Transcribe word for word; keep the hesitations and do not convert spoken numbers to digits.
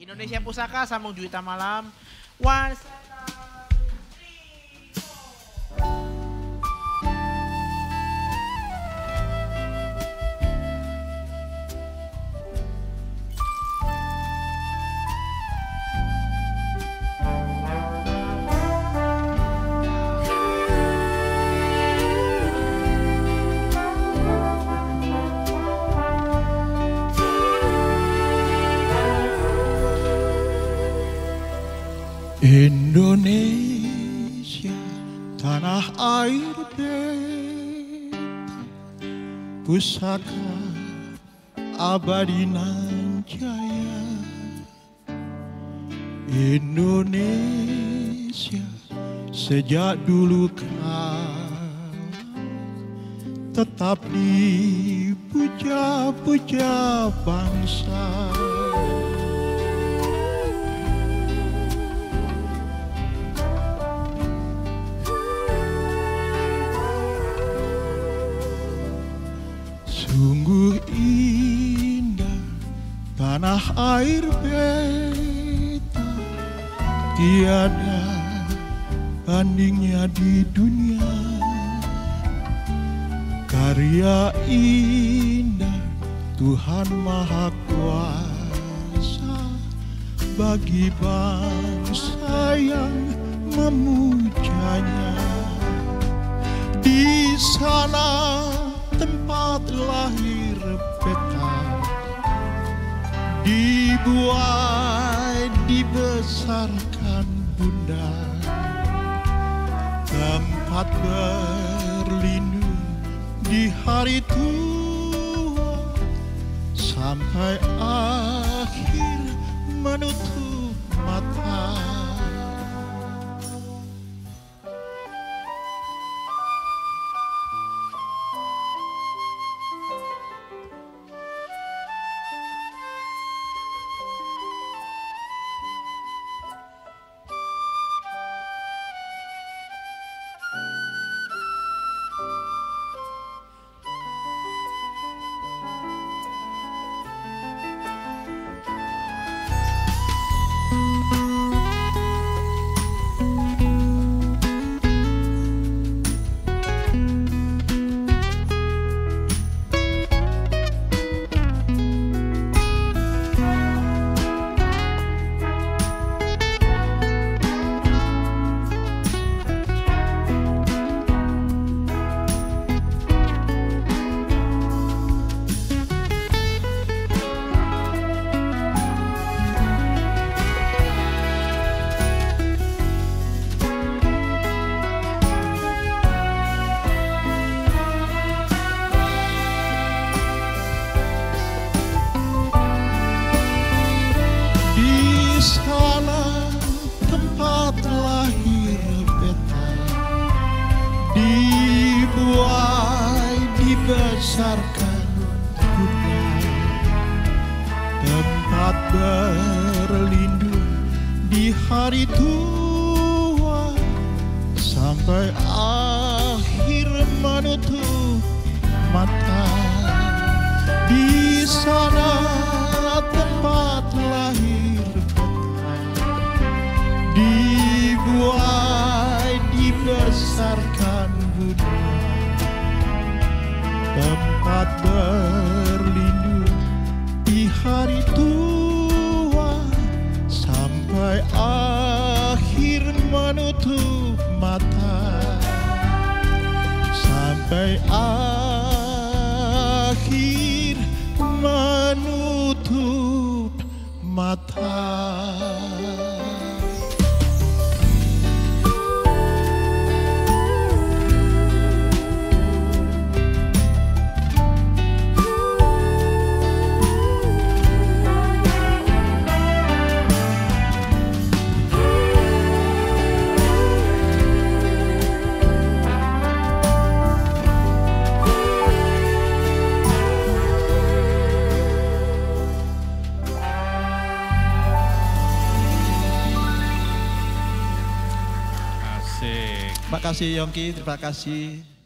Indonesia Pusaka sambung Juwita Malam. One, Indonesia, tanah air beta, pusaka abadi nan jaya. Indonesia, sejak dulu kala tetap dipuja-puja bangsa. Sungguh indah tanah air beta, tiada bandingnya di dunia. Karya indah Tuhan Maha Kuasa bagi bangsa yang memujanya. Di sana tempat lahir beta, dibuai dibesarkan bunda, tempat berlindung di hari tua, sampai akhir menutup mata. Sana tempat lahir beta, dibuai dibesarkan bunda, tempat berlindung di hari tua, sampai akhir menutup mata. Di sana tempat lahir dibuai dibesarkan bunda, tempat berlindung di hari tua, sampai akhir menutup mata, sampai akhir menutup mata. Terima kasih Yongki, terima kasih.